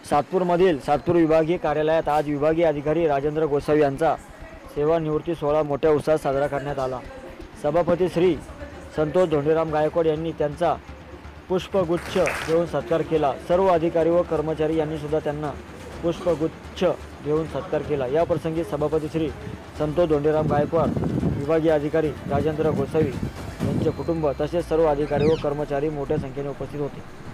सातपूरमधील सातपूर विभागीय कार्यालयात आज विभागीय अधिकारी राजेंद्र गोसावी यांचा सेवानिवृत्ती सोहळा मोठ्या उत्साहात साजरा करण्यात आला। सभापती श्री संतोष धोंडीराम गायकवाड यांनी त्यांचा पुष्पगुच्छ देऊन सत्कार केला। सर्व अधिकारी व कर्मचारी यांनी सुद्धा त्यांना पुष्पगुच्छ देऊन सत्कार केला। या प्रसंगी सभापती श्री संतोष धोंडीराम गायकवाड, विभागीय अधिकारी राजेंद्र गोसावी यांचे कुटुंब तसेच सर्व अधिकारी व कर्मचारी मोठ्या संख्येने उपस्थित होते।